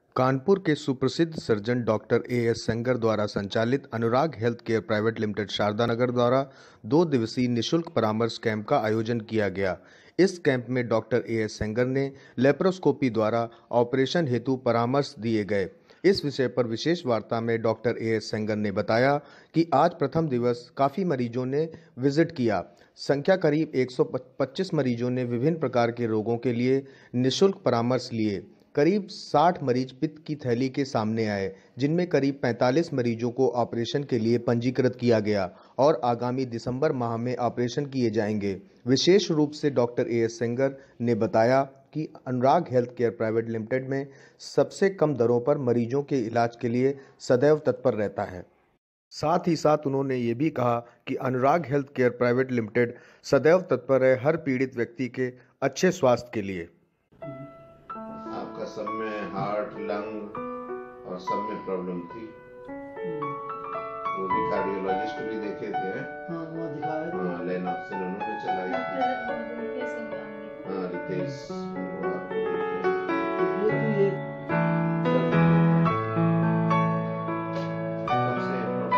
कानपुर के सुप्रसिद्ध surgeon doctor A S. Sengar द्वारा संचालित Anurag health care private limited Sharadanagar द्वारा 2 दिवसीय निःशुल्क परामर्श कैंप का आयोजन किया गया। इस कैंप में डॉक्टर ए.एस. सेंगर ने लेप्रोस्कोपी द्वारा ऑपरेशन हेतु परामर्श दिए गए। इस विषय पर विशेष वार्ता में डॉक्टर ए.एस. सेंगर ने बताया कि आज प्रथम दिवस काफ़ी मरीजों ने विजिट किया। संख्या करीब 125 मरीजों ने विभिन्न प्रकार के रोगों के लिए निःशुल्क परामर्श लिए। करीब 60 मरीज पित्त की थैली के सामने आए, जिनमें करीब 45 मरीजों को ऑपरेशन के लिए पंजीकृत किया गया और आगामी दिसंबर माह में ऑपरेशन किए जाएंगे। विशेष रूप से डॉक्टर ए.एस. सेंगर ने बताया कि Anurag health care private limited में सबसे कम दरों पर मरीजों के इलाज के लिए सदैव तत्पर रहता है। साथ ही साथ उन्होंने ये भी कहा कि Anurag health care private limited सदैव तत्पर है हर पीड़ित व्यक्ति के अच्छे स्वास्थ्य के लिए। आपका सब में हार्ट, लंग और सब में प्रॉब्लम थी। वो भी कार्डियोलॉजिस्ट भी देखे थे। हाँ, वो दिखाया था। हाँ, लेन ऑक्सीजन उन्होंने चलाई थी। हाँ, रितेश वो आपको देखे। ये कब से है प्रॉब्लम?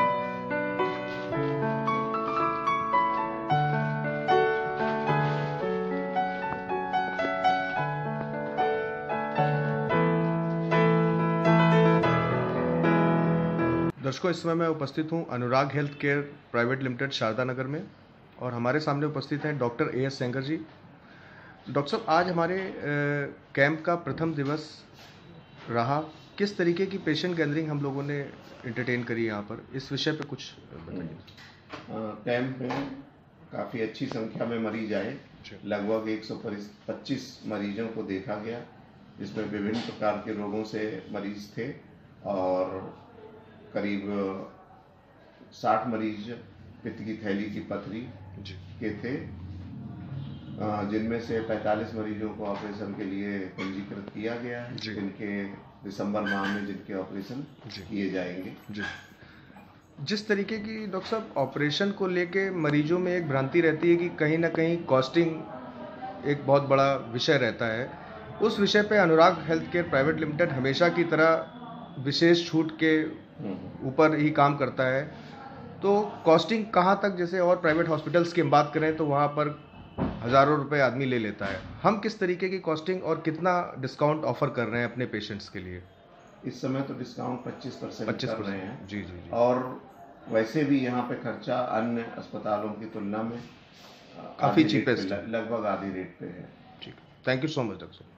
दर्शकों, इस समय मैं उपस्थित हूं Anurag health care private limited Sharadanagar में और हमारे सामने उपस्थित हैं doctor A S. Sengar ji. Doctor साहब, आज हमारे कैंप का प्रथम दिवस रहा। किस तरीके की पेशेंट गैदरिंग हम लोगों ने एंटरटेन करी यहाँ पर, इस विषय पे कुछ बताइए। कैंप में काफ़ी अच्छी संख्या में मरीज आए। लगभग 125 मरीजों को देखा गया, जिसमें विभिन्न प्रकार के रोगों से मरीज थे और करीब 60 मरीज पित्त की थैली की पथरी के थे, जिनमें से 45 मरीजों को ऑपरेशन के लिए पंजीकृत किया गया है, जिनके दिसंबर माह में जिनके ऑपरेशन किए जाएंगे। जिस तरीके की डॉक्टर साहब ऑपरेशन को लेके मरीजों में एक भ्रांति रहती है कि कहीं ना कहीं कॉस्टिंग एक बहुत बड़ा विषय रहता है, उस विषय पे Anurag health care private limited हमेशा की तरह विशेष छूट के ऊपर ही काम करता है। तो कॉस्टिंग कहाँ तक, जैसे और प्राइवेट हॉस्पिटल्स की बात करें तो वहाँ पर हज़ारों रुपए आदमी ले लेता है, हम किस तरीके की कॉस्टिंग और कितना डिस्काउंट ऑफर कर रहे हैं अपने पेशेंट्स के लिए? इस समय तो डिस्काउंट 25% कर रहे हैं। जी जी जी। और वैसे भी यहाँ पे खर्चा अन्य अस्पतालों की तुलना में काफ़ी चीपेस्ट, लगभग आधी रेट पे है। ठीक, thank you so much doctor.